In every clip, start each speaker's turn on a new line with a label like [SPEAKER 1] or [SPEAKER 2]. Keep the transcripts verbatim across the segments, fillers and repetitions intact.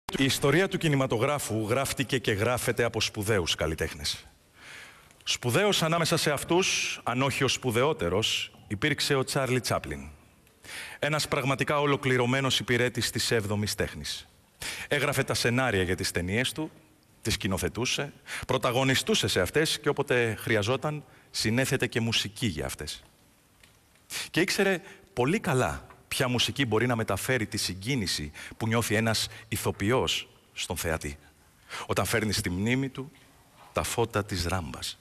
[SPEAKER 1] Η ιστορία του κινηματογράφου γράφτηκε και γράφεται από σπουδαίους καλλιτέχνες. Σπουδαίος ανάμεσα σε αυτούς, αν όχι ο σπουδαιότερος, υπήρξε ο Τσάρλι Τσάπλιν. Ένας πραγματικά ολοκληρωμένος υπηρέτης της έβδομης τέχνης. Έγραφε τα σενάρια για τις ταινίες του, τις σκηνοθετούσε, πρωταγωνιστούσε σε αυτές και όποτε χρειαζόταν συνέθετε και μουσική για αυτές. Και ήξερε πολύ καλά ποια μουσική μπορεί να μεταφέρει τη συγκίνηση που νιώθει ένας ηθοποιός στον θεατή, όταν φέρνει στη μνήμη του τα φώτα της ράμπας.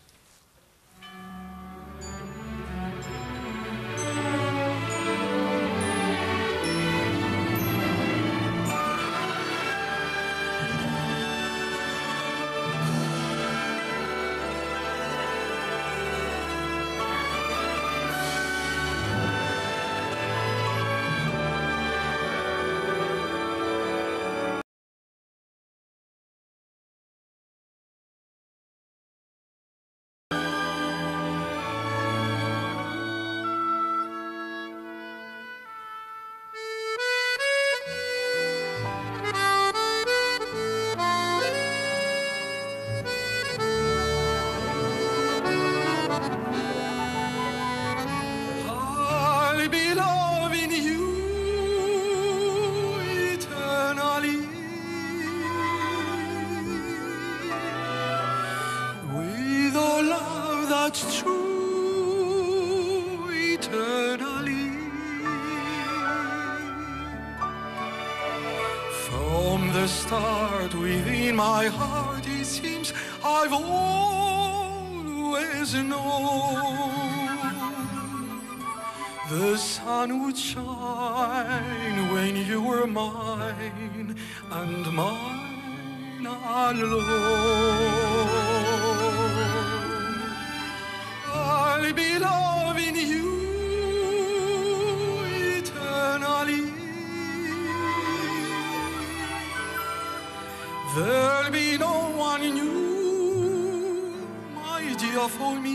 [SPEAKER 2] That's true eternally. From the start within my heart it seems I've always known the sun would shine when you were mine and mine alone. I'll be loving you eternally. There'll be no one new, my dear, for me.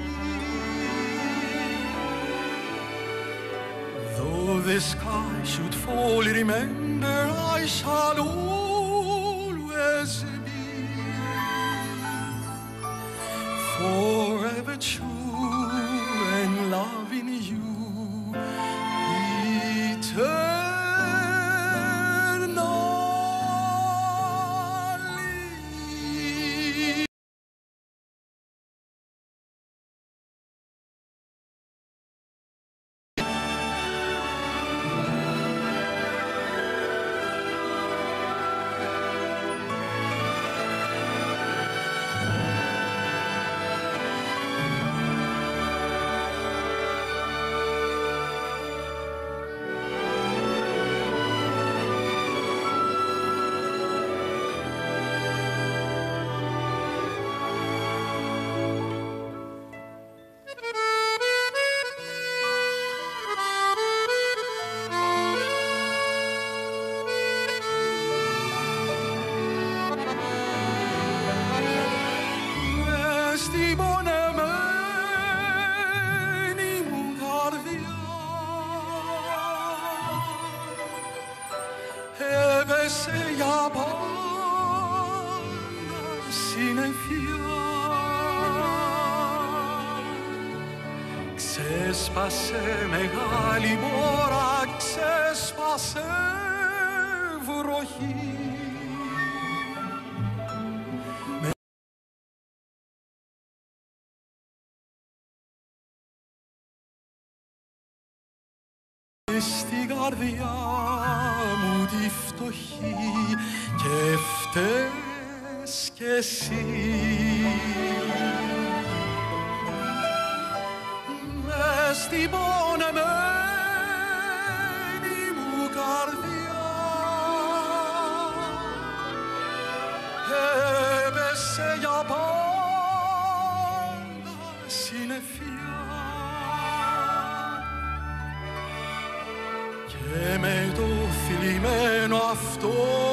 [SPEAKER 2] Though the sky should fall, remember I shall always be forever true and loving you eternally. Έπεσε για πάντα συννεφιά, ξέσπασε μεγάλη μόρα, ξέσπασε βροχή. Στην καρδιά μου τη φτωχή και φταίς κι εσύ. Μες στην πονεμένη μου καρδιά έπεσε για πάντα συννεφιά. Και με το θλιμμένο αυτό